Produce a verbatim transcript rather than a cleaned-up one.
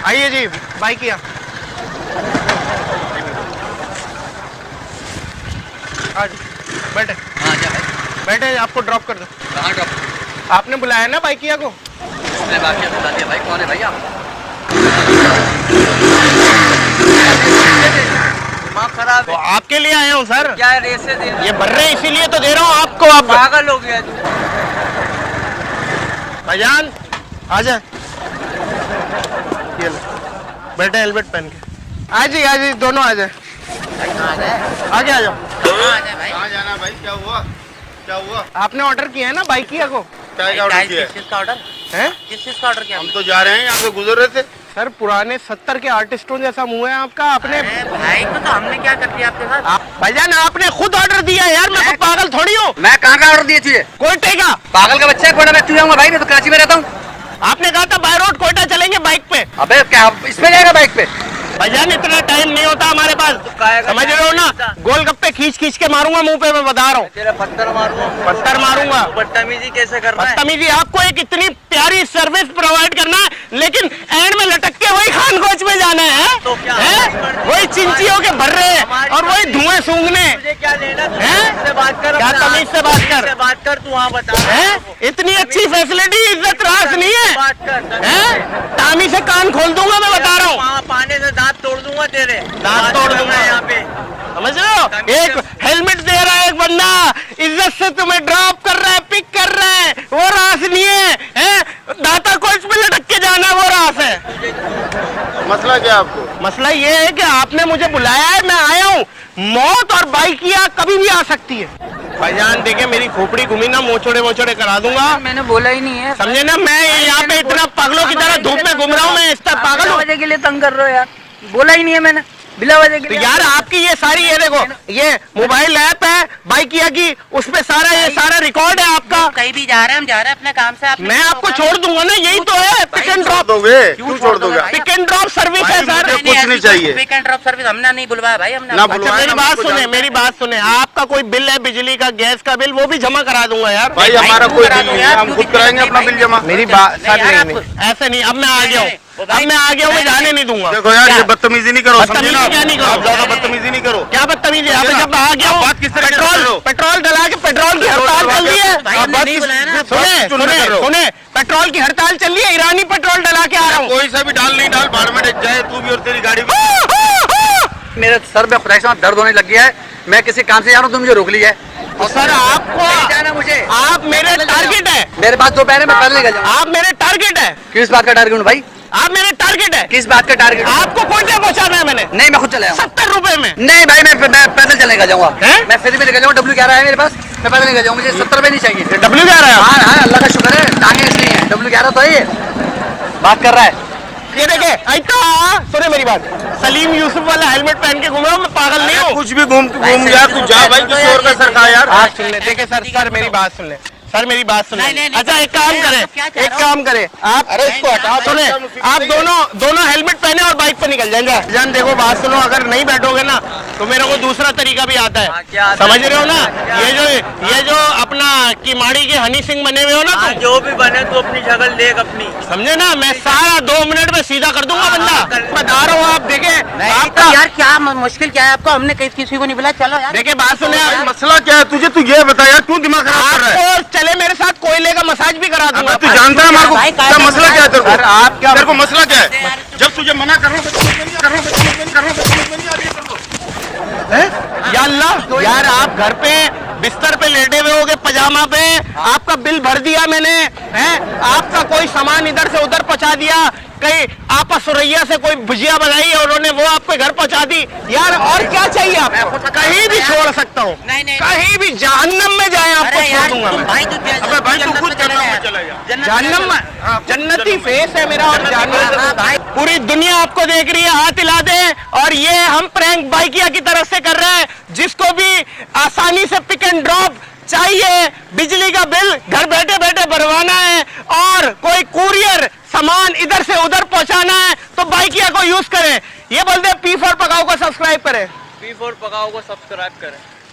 आइए जी, बाइक किया आज बैठे। हाँ जा भाई बैठे, आपको ड्रॉप कर दो। कहाँ ड्रॉप? आपने बुलाया ना बाइकिया को? किसने बाकिया बुला दिया भाई? कौन है भाई आप? दिमाग खराब तो है। आपके लिए आया हूँ सर। क्या रेसे दे? ये बर्रे इसीलिए तो दे रहा हूँ आपको। आप पागल हो गया तू। भाईजान आजा, ये लो बैठे हेलमेट पहन के। आ जी आ जी, दोनों आ जाए। आगे आ जाओ। कहाँ जाना भाई? क्या हुआ? क्या हुआ? आपने ऑर्डर किया है ना बाइकिया को? क्या का ऑर्डर किया है? किस चीज का ऑर्डर? हैं? किस चीज का ऑर्डर किया? हम तो जा रहे हैं, यहाँ से गुजर रहे थे। सर पुराने सत्तर के आर्टिस्टों जैसा मुंह है आपका। आपने अरे भाई तो, तो हमने क्या कर दिया आपके साथ? आप भाईजान आपने खुद ऑर्डर दिया यार, मैं तो पागल थोड़ी हूँ। मैं कहाँ का ऑर्डर दिए तुझे? कोयटे का। पागल का बच्चा है कोयटा में क्यों जाऊंगा भाई? मैं तो कराची में रहता हूँ। आपने कहा था बाय रोड कोयटा चलेंगे बाइक पे। अबे क्या इसमें जाएगा बाइक पे? भाईजान इतना टाइम नहीं होता हमारे पास, समझ रहे हो ना? गोलगप्पे खींच खींच के मारूंगा मुंह पे, मैं बता रहा हूँ। तेरा पत्थर मारूंगा। पत्थर मारूंगा। बदतमीजी कैसे कर रहा है? बदतमीजी आपको एक इतनी प्यारी सर्विस प्रोवाइड करना है, लेकिन एंड में लटक के वही खान कोच में जाना है, तो क्या है? वही चिंचियों के भर्रे और वही धुएं सूंघने। तुझे क्या लेना? हैं? से बात कर। क्या तमीज से बात कर? बात कर, तू वहाँ बता। है? इतनी अच्छी फैसिलिटी, इज्जत रास नहीं है। बात कर। हैं? तामी से कान खोल दूंगा, मैं बता रहा हूँ। वहाँ पाने से दांत तोड़ दूंगा तेरे। दांत तोड़ दूंगा यहाँ पे, समझ रहे हो? एक हेलमेट दे रहा है एक बंदा, इज्जत से तुम्हें ड्रॉप कर रहा है, पिक कर रहा है, वो रास नहीं है, हैं? दाता कोच में लटक के जाना है, वो रास है। मसला क्या आपको? मसला ये है कि आपने मुझे बुलाया है, मैं आया हूँ। मौत और बाइकिया कभी भी आ सकती है। भाईजान देखे मेरी खोपड़ी घूमी ना, मोचोड़े मोचोड़े करा दूंगा। मैंने बोला ही नहीं है, समझे ना? मैं यहाँ पे इतना पागलों की तरह धूप में घूम रहा हूँ, मैं इस तरह पागल हूँ। वजह के लिए तंग कर रहे हो यार? बोला ही नहीं है मैंने, बिला वजह के तो लिए। यार आपकी ये सारी, ये देखो ये मोबाइल ऐप है बाइकिया की, उसपे सारा ये सारा रिकॉर्ड है आपका। कहीं भी जा रहे हैं, हम जा रहे हैं अपने काम से। मैं आपको छोड़ दूंगा ना, यही तो है पिक एंड ड्रॉप। दोगे? क्यों छोड़ दोगे? पिक एंड ड्रॉप सर्विस है सर। कुछ नहीं चाहिए। पिक एंड ड्रॉप सर्विस हमने नहीं बुलवाया भाई, हमने। ना अच्छा मेरी बात सुने, मेरी बात सुने, आपका कोई बिल है बिजली का, गैस का बिल, वो भी जमा करा दूंगा यार। भाई हमारा कोई बिल नहीं है, हम खुद कराएंगे अपना बिल जमा। मेरी बात सर नहीं, नहीं ऐसे नहीं। अब मैं आ गया हूँ, अब मैं आ गया हूँ, मैं जाने नहीं दूंगा। देखो यार, ये बदतमीजी नहीं करो, समझे बदतमीजी ना? क्या नहीं करो? आप ज्यादा बदतमीजी नहीं करो। क्या बदतमीजी? अब जब आ गया हूँ, बात किस तरह की कर रहे हो? पेट्रोल डला के पेट्रोल की हड़ताल चल रही है। भाई हमने नहीं बुलाया ना। सुने सुने सुने, पेट्रोल की हड़ताल चल रही है, ईरानी पेट्रोल डला के आ रहा हूँ। कोई सा भी डाल नहीं डाल, बाढ़ में डच जाए तू भी और तेरी गाड़ी भी। मेरे सर में खुदाई से दर्द होने लग गया है, मैं किसी काम से जा रहा हूँ, तुम मुझे रोक लिया है। और सर आपको नहीं जाना मुझे। आप मेरे टारगेट है। मेरे पास दो पैर है, मैं पैदल निकल जाऊँ। आप मेरे टारगेट है। किस बात का टारगेट भाई? आप मेरे टारगेट है। किस बात का टारगेट? आपको कोयटे पहुंचाना है मैंने। नहीं मैं खुद चला जाऊंगा। सत्तर रुपए में। नहीं भाई मैं, मैं पैदल चलने का जाऊंगा। हैं? मैं फ्री में निकल जाऊंगा, डब्ल्यू ग्यारह है मेरे पास, मैं पैदल निकल जाऊंगा। मुझे सत्तर रुपए नहीं चाहिए। डब्ल्यू क्या रहा है? हाँ हाँ अल्लाह का शुक्र है, टांगे इसलिए है। डब्ल्यू ग्यारह तो है ये, बात कर रहा है। ये देखे ऐसा सुने मेरी बात, सलीम यूसुफ वाला हेलमेट पहन के घूम रहा हूँ, मैं पागल नहीं हूँ। कुछ भी घूम घूम जा, तू जा भाई, किसी और का सर खा यार। आप सुन ले, देखे सर सर मेरी बात सुन ले, सर मेरी बात सुन ले। नहीं, नहीं, नहीं। अच्छा एक काम नहीं, करें, आप क्या चाह एक रहे हो? काम करें आप, अरे इसको हटा, सुने आप दोनों दोनों हेलमेट पहने और बाइक पे निकल जाएंगे। जान देखो बात सुनो, अगर नहीं बैठोगे ना तो मेरे को दूसरा तरीका भी आता हाँ, है, क्या आता समझ है? रहे हो ना? क्या? ये जो ये जो अपना किमाड़ी के हनी सिंह बने हुए हो ना तुम, जो भी बने तो अपनी शक्ल देख अपनी, समझे ना? मैं सारा दो मिनट में सीधा कर दूंगा बंदा, बता रहा हूँ। आप देखे आपका यार क्या मुश्किल क्या है आपको? हमने कहीं किसी को नहीं बुलाया। चलो यार, देखे बात सुने भाई, आप, मसला क्या है तुझे? तू ये बता यार, क्यों दिमाग खराब कर रहा है? आपको चले मेरे साथ कोयले का मसाज भी करा दूंगा। तू जानता है हमारे को भाई, क्या काहे मसला क्या है तेरे सर को? आप क्या तेरे को मसला क्या है? जब तुझे मना कर रहा हूँ, कर रहा हूँ, कर रहा हूँ, हैं? या अल्लाह यार, आप घर पे बिस्तर पे लेटे हुए होगे पजामा पे, आपका बिल भर दिया मैंने, हैं? आपका कोई सामान इधर से उधर पहुंचा दिया, कहीं आपा सुरैया से कोई भुजिया बनाई और उन्होंने वो आपके घर पहुंचा दी यार, और क्या चाहिए आपको? कहीं भी छोड़ सकता हूँ, नहीं, नहीं। कहीं भी जहन्नम में जाए आपको अरे छोड़ यार दूंगा तुम मैं। भाई, तू अबे भाई तू खुद चले जन्नत में यार। चला जा। जहन्नम में जन्नती फेस है मेरा, और जहन्नम भाई। पूरी दुनिया आपको देख रही है, हाथ हिला दे। और ये हम प्रैंक बाइकिया की तरफ से कर रहे हैं, जिसको भी आसानी से पिक एंड ड्रॉप चाहिए, बिजली का बिल घर बैठे बैठे भरवाना है, और कोई कुरियर सामान इधर से उधर पहुंचाना है, तो बाइकिया को यूज करें। ये बोलते हैं पी फॉर पकाओ को सब्सक्राइब करें। पी फोर पकाओ को सब्सक्राइब करें।